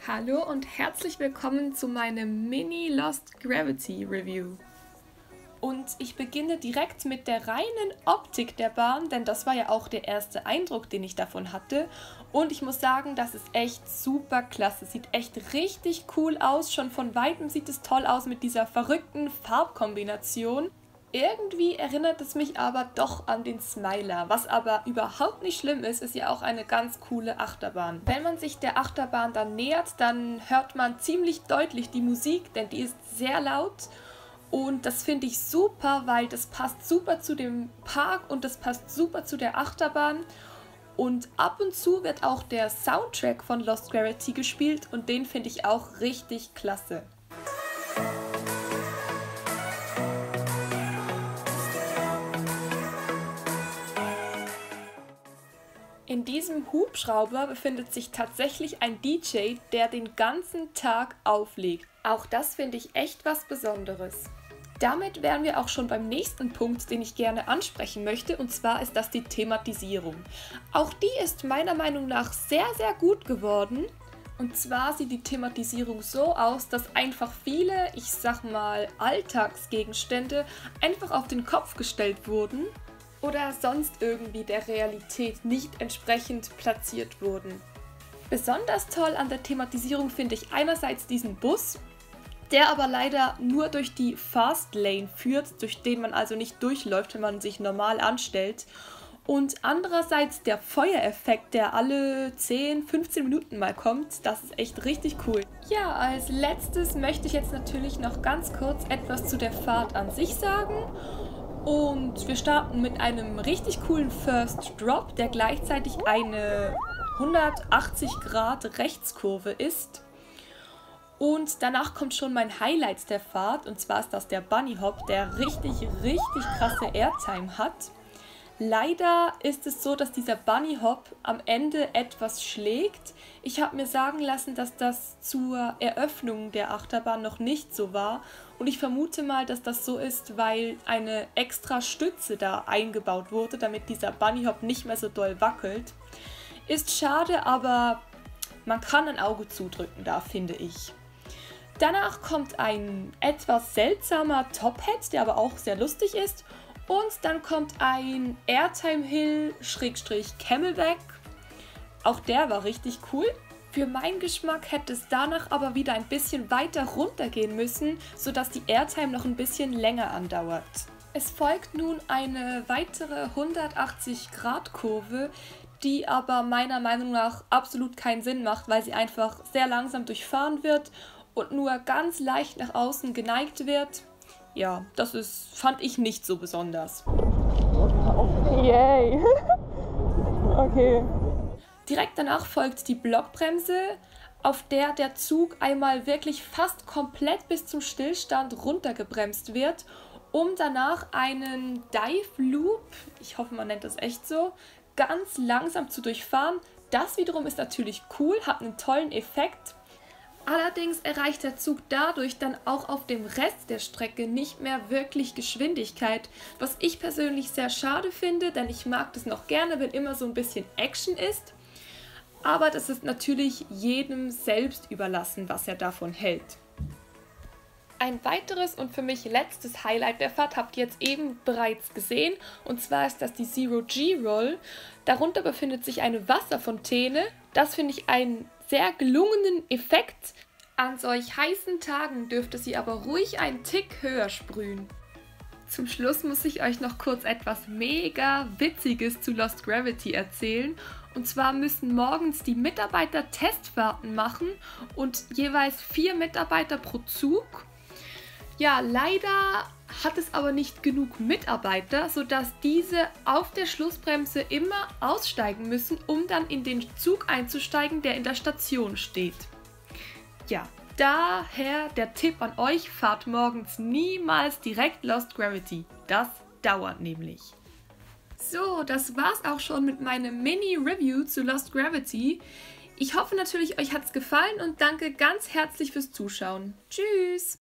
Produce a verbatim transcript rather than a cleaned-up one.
Hallo und herzlich willkommen zu meinem Mini Lost Gravity Review. Und ich beginne direkt mit der reinen Optik der Bahn, denn das war ja auch der erste Eindruck, den ich davon hatte. Und ich muss sagen, das ist echt super klasse. Sieht echt richtig cool aus. Schon von Weitem sieht es toll aus mit dieser verrückten Farbkombination. Irgendwie erinnert es mich aber doch an den Smiler, was aber überhaupt nicht schlimm ist, ist ja auch eine ganz coole Achterbahn. Wenn man sich der Achterbahn dann nähert, dann hört man ziemlich deutlich die Musik, denn die ist sehr laut und das finde ich super, weil das passt super zu dem Park und das passt super zu der Achterbahn. Und ab und zu wird auch der Soundtrack von Lost Gravity gespielt und den finde ich auch richtig klasse. In diesem Hubschrauber befindet sich tatsächlich ein D J, der den ganzen Tag auflegt. Auch das finde ich echt was Besonderes. Damit wären wir auch schon beim nächsten Punkt, den ich gerne ansprechen möchte, und zwar ist das die Thematisierung. Auch die ist meiner Meinung nach sehr, sehr gut geworden. Und zwar sieht die Thematisierung so aus, dass einfach viele, ich sag mal, Alltagsgegenstände einfach auf den Kopf gestellt wurden oder sonst irgendwie der Realität nicht entsprechend platziert wurden. Besonders toll an der Thematisierung finde ich einerseits diesen Bus, der aber leider nur durch die Fast Lane führt, durch den man also nicht durchläuft, wenn man sich normal anstellt. Und andererseits der Feuereffekt, der alle zehn, fünfzehn Minuten mal kommt, das ist echt richtig cool. Ja, als letztes möchte ich jetzt natürlich noch ganz kurz etwas zu der Fahrt an sich sagen. Und wir starten mit einem richtig coolen First Drop, der gleichzeitig eine hundertachtzig Grad Rechtskurve ist. Und danach kommt schon mein Highlight der Fahrt, und zwar ist das der Bunny Hop, der richtig, richtig krasse Airtime hat. Leider ist es so, dass dieser Bunny Hop am Ende etwas schlägt. Ich habe mir sagen lassen, dass das zur Eröffnung der Achterbahn noch nicht so war. Und ich vermute mal, dass das so ist, weil eine extra Stütze da eingebaut wurde, damit dieser Bunny Hop nicht mehr so doll wackelt. Ist schade, aber man kann ein Auge zudrücken da, finde ich. Danach kommt ein etwas seltsamer Top Hat, der aber auch sehr lustig ist. Und dann kommt ein Airtime Hill Schrägstrich Camelback. Auch der war richtig cool. Für meinen Geschmack hätte es danach aber wieder ein bisschen weiter runter gehen müssen, sodass die Airtime noch ein bisschen länger andauert. Es folgt nun eine weitere hundertachtzig Grad Kurve, die aber meiner Meinung nach absolut keinen Sinn macht, weil sie einfach sehr langsam durchfahren wird und nur ganz leicht nach außen geneigt wird. Ja, das ist, fand ich nicht so besonders. Yay! Okay. Direkt danach folgt die Blockbremse, auf der der Zug einmal wirklich fast komplett bis zum Stillstand runtergebremst wird, um danach einen Dive Loop, ich hoffe man nennt das echt so, ganz langsam zu durchfahren. Das wiederum ist natürlich cool, hat einen tollen Effekt. Allerdings erreicht der Zug dadurch dann auch auf dem Rest der Strecke nicht mehr wirklich Geschwindigkeit, was ich persönlich sehr schade finde, denn ich mag das noch gerne, wenn immer so ein bisschen Action ist. Aber das ist natürlich jedem selbst überlassen, was er davon hält. Ein weiteres und für mich letztes Highlight der Fahrt habt ihr jetzt eben bereits gesehen, und zwar ist das die Zero G Roll. Darunter befindet sich eine Wasserfontäne. Das finde ich einen sehr gelungenen Effekt. An solch heißen Tagen dürfte sie aber ruhig einen Tick höher sprühen. Zum Schluss muss ich euch noch kurz etwas mega Witziges zu Lost Gravity erzählen. Und zwar müssen morgens die Mitarbeiter Testfahrten machen und jeweils vier Mitarbeiter pro Zug. Ja, leider hat es aber nicht genug Mitarbeiter, sodass diese auf der Schlussbremse immer aussteigen müssen, um dann in den Zug einzusteigen, der in der Station steht. Ja, daher der Tipp an euch, fahrt morgens niemals direkt Lost Gravity. Das dauert nämlich. So, das war's auch schon mit meinem Mini-Review zu Lost Gravity. Ich hoffe natürlich, euch hat's gefallen und danke ganz herzlich fürs Zuschauen. Tschüss!